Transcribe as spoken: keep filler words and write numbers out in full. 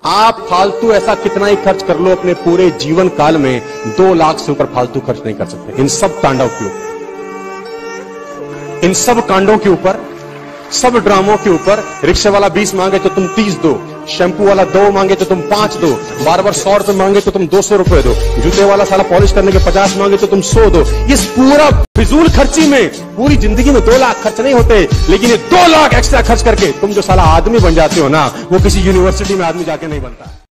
आप फालतू ऐसा कितना ही खर्च कर लो अपने पूरे जीवन काल में, दो लाख से ऊपर फालतू खर्च नहीं कर सकते इन सब कांडों के ऊपर, इन सब कांडों के ऊपर, सब ड्रामों के ऊपर। रिक्शे वाला बीस मांगे तो तुम तीस दो, शैम्पू वाला दो मांगे तो तुम पांच दो, बार बार सौ रुपए मांगे तो तुम दो सौ रुपए दो, जूते वाला साला पॉलिश करने के पचास मांगे तो तुम सौ दो। इस पूरा फिजूल खर्ची में पूरी जिंदगी में दो लाख खर्च नहीं होते, लेकिन ये दो लाख एक्स्ट्रा खर्च करके तुम जो साला आदमी बन जाते हो ना, वो किसी यूनिवर्सिटी में आदमी जाके नहीं बनता।